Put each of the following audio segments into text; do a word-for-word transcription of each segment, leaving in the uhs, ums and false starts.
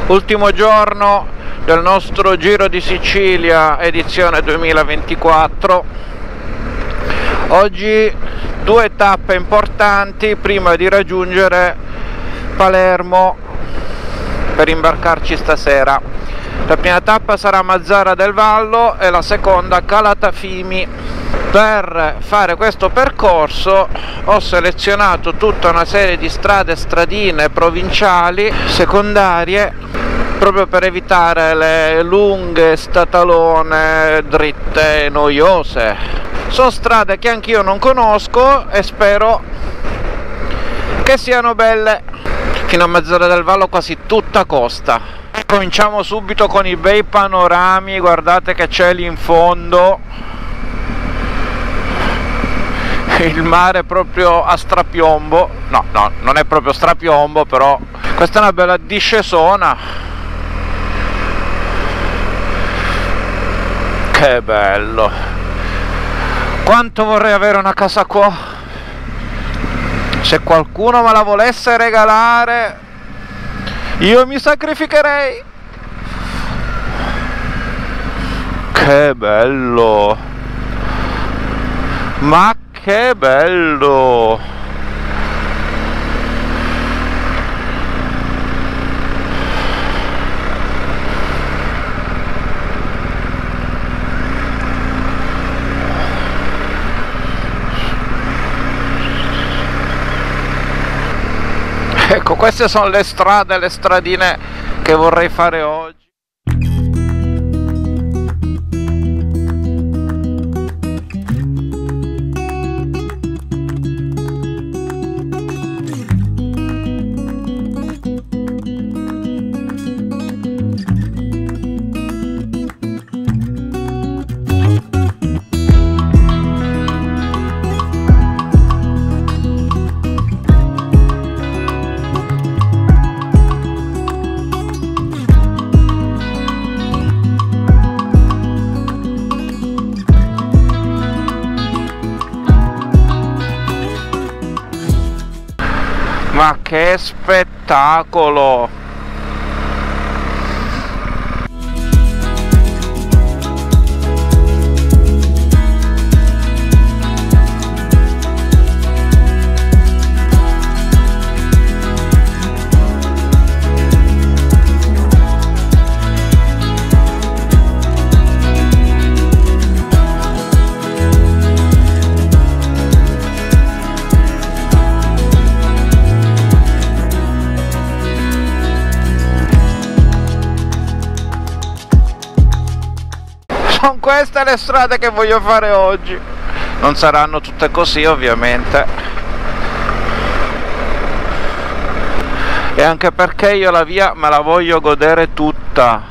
Ultimo giorno del nostro Giro di Sicilia edizione duemilaventiquattro. Oggi due tappe importanti prima di raggiungere Palermo per imbarcarci stasera. La prima tappa sarà Mazara del Vallo e la seconda Calatafimi. Per fare questo percorso ho selezionato tutta una serie di strade, stradine provinciali secondarie, proprio per evitare le lunghe statalone dritte e noiose. Sono strade che anch'io non conosco e spero che siano belle. Fino a Mazara del Vallo quasi tutta costa. Cominciamo subito con i bei panorami, guardate che c'è lì in fondo. Il mare proprio a strapiombo, no, no, non è proprio strapiombo, però questa è una bella discesona. Che bello! Quanto vorrei avere una casa qua! Se qualcuno me la volesse regalare, io mi sacrificherei! Che bello! Ma che bello! Ecco, queste sono le strade, le stradine che vorrei fare oggi. Ma che spettacolo! Sono queste le strade che voglio fare oggi. Non saranno tutte così, ovviamente, e anche perché io la via me la voglio godere tutta.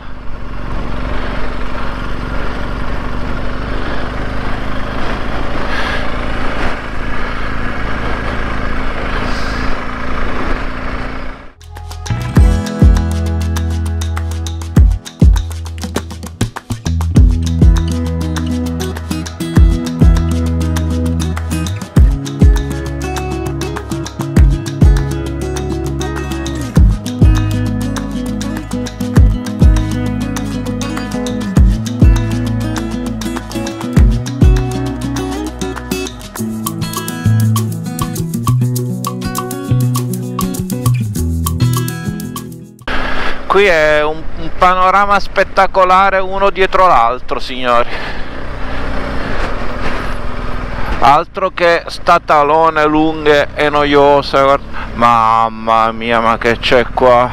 Qui è un, un panorama spettacolare uno dietro l'altro, signori. Altro che statalone lunghe e noiose, guarda. Mamma mia, ma che c'è qua?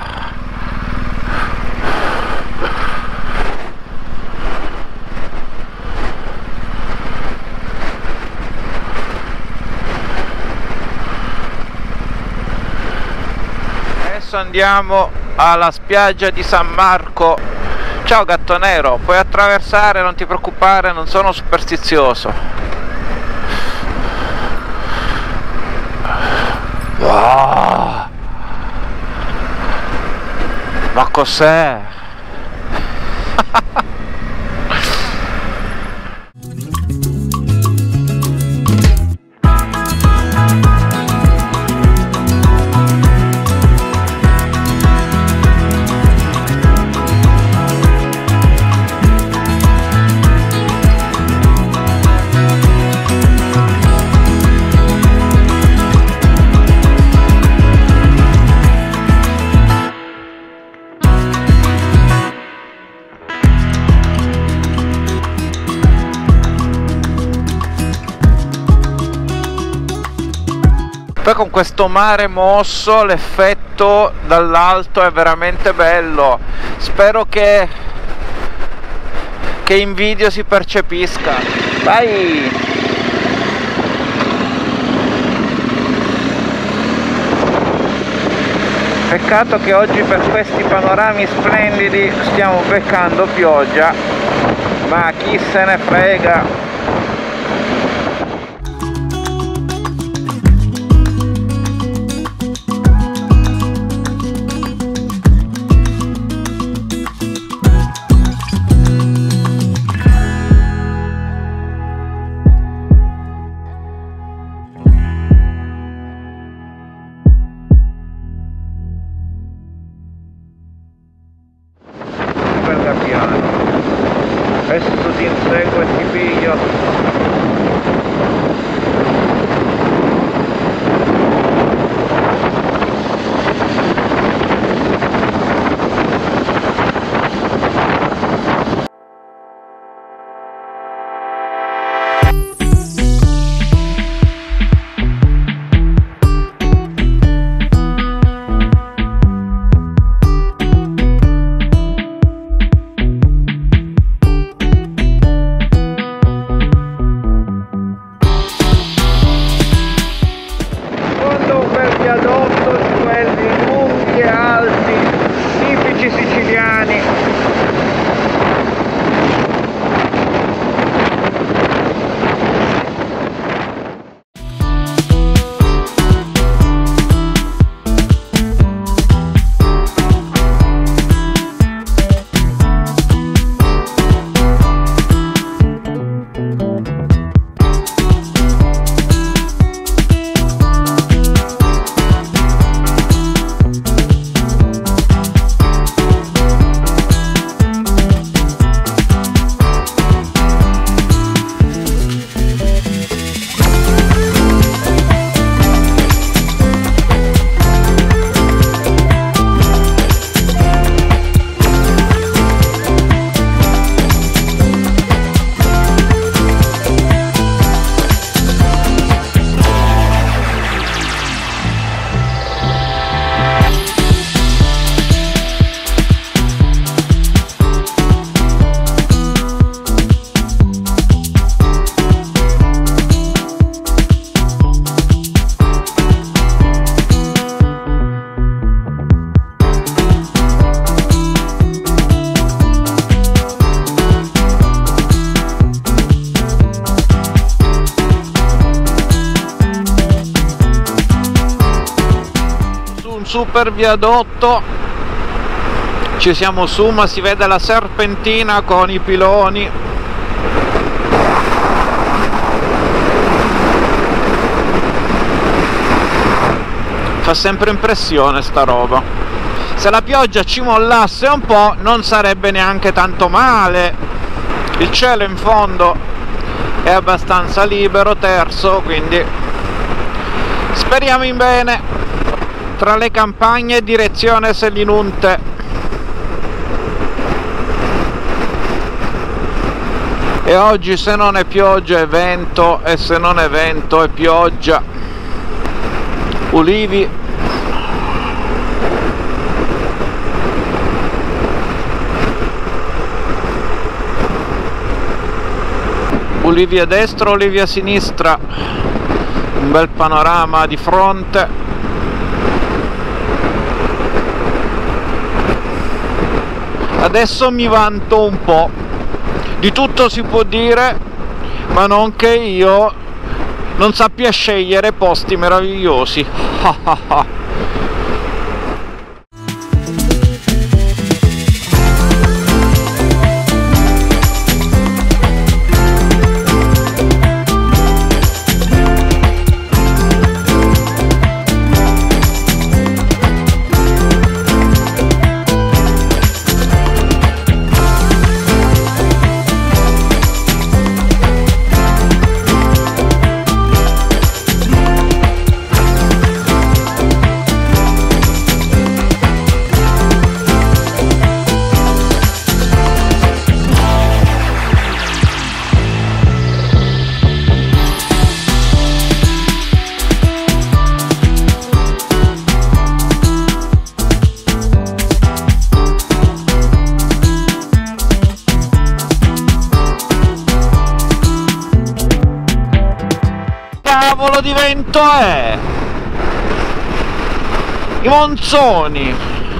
Adesso andiamo alla spiaggia di San Marco. Ciao gatto nero, puoi attraversare, non ti preoccupare, non sono superstizioso. Oh, ma cos'è? Poi con questo mare mosso l'effetto dall'alto è veramente bello. Spero che che in video si percepisca. Vai! Peccato che oggi per questi panorami splendidi stiamo beccando pioggia, ma chi se ne frega. Adesso ti inseguo e ti piglio. Super viadotto, ci siamo su, ma si vede la serpentina con i piloni. Fa sempre impressione sta roba. Se la pioggia ci mollasse un po' non sarebbe neanche tanto male. Il cielo in fondo è abbastanza libero, terso, quindi speriamo in bene. Tra le campagne direzione Selinunte. E oggi se non è pioggia è vento, e se non è vento è pioggia. Ulivi. Ulivi a destra, ulivi a sinistra. Un bel panorama di fronte. Adesso mi vanto un po', di tutto si può dire, ma non che io non sappia scegliere posti meravigliosi. vento è? I monsoni.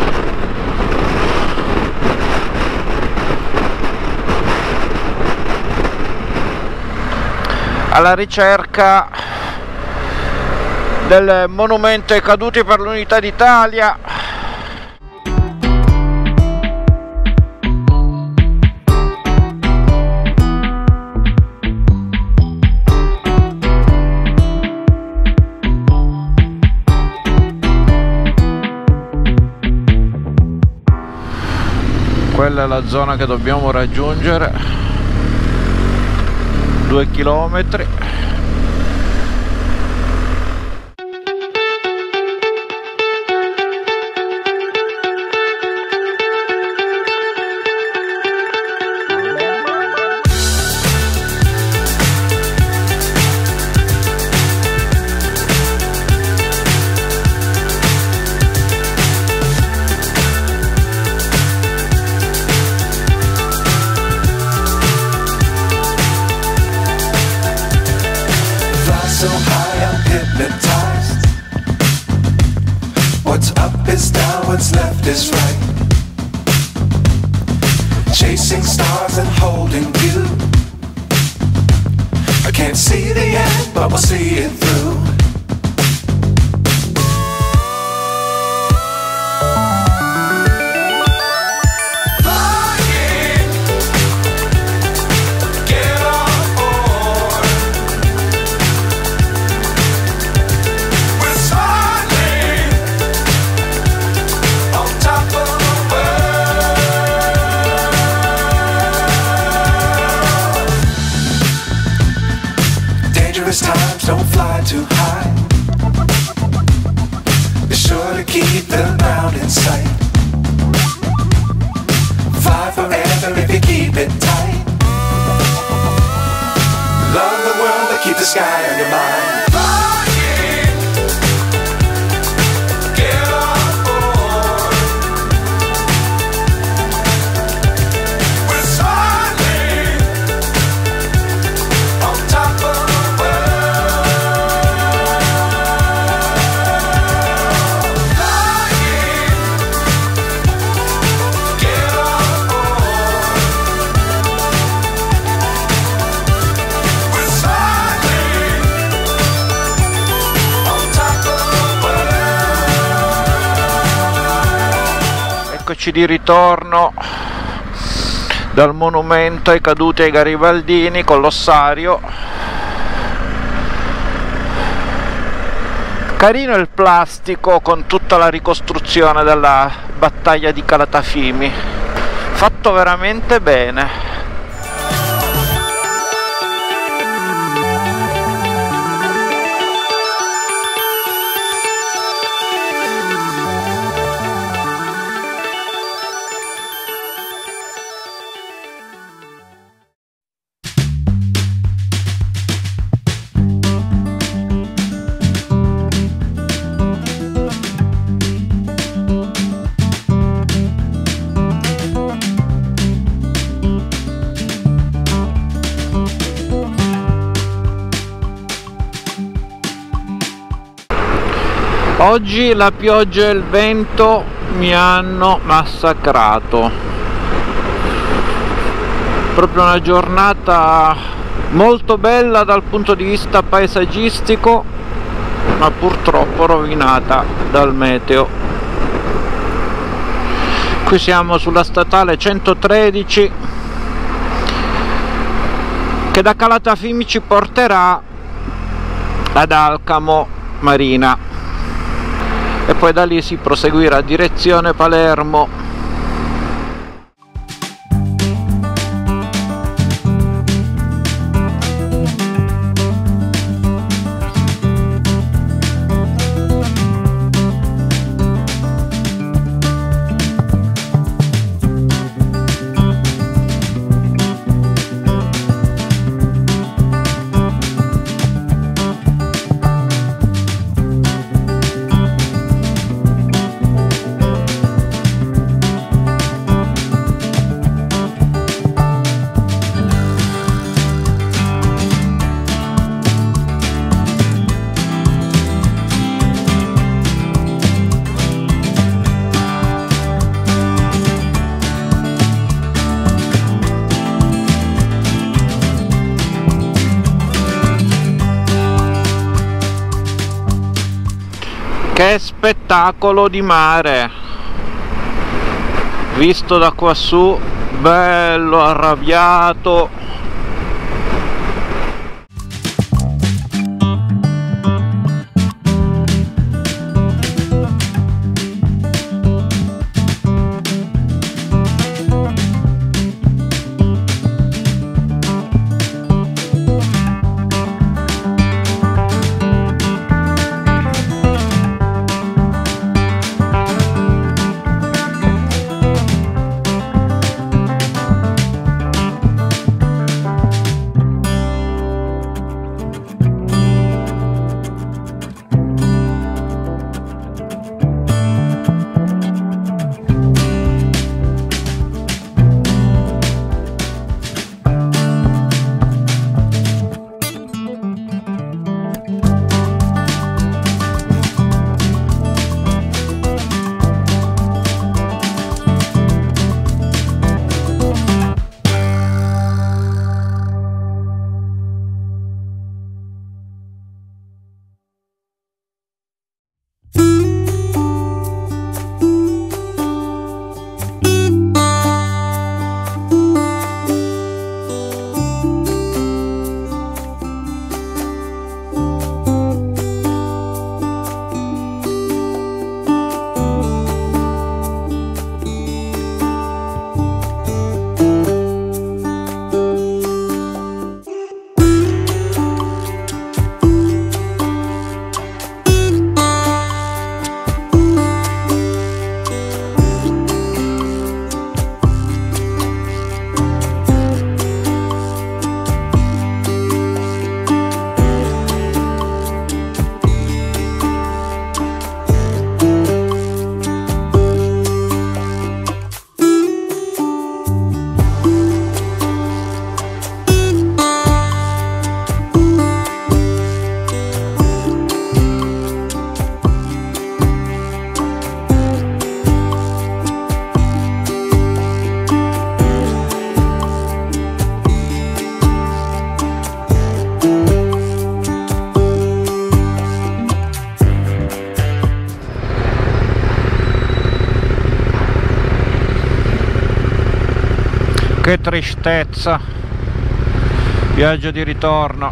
Alla ricerca del monumento ai caduti per l'Unità d'Italia. Quella è la zona che dobbiamo raggiungere, due chilometri. So high I'm hypnotized. What's up is down, what's left is right. Chasing stars and holding you. I can't see the end, but we'll see it through. Times don't fly too high. Be sure to keep the ground in sight. Fly forever if you keep it tight. Love the world but keep the sky on your mind. Eccoci di ritorno dal monumento ai caduti ai garibaldini con l'ossario. Carino il plastico con tutta la ricostruzione della battaglia di Calatafimi, fatto veramente bene. Oggi la pioggia e il vento mi hanno massacrato. Proprio una giornata molto bella dal punto di vista paesaggistico, ma purtroppo rovinata dal meteo. Qui siamo sulla statale centotredici che da Calatafimi ci porterà ad Alcamo Marina e poi da lì si proseguirà direzione Palermo. Che spettacolo di mare, visto da quassù, bello arrabbiato. Che tristezza, viaggio di ritorno.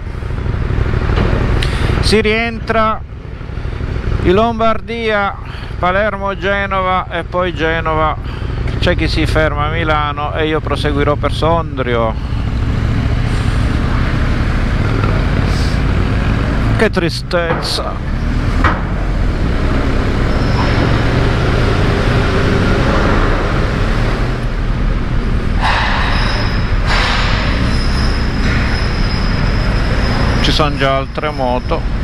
Si rientra in Lombardia, Palermo, Genova e poi Genova. C'è chi si ferma a Milano e io proseguirò per Sondrio. Che tristezza. Ci sono già altre moto.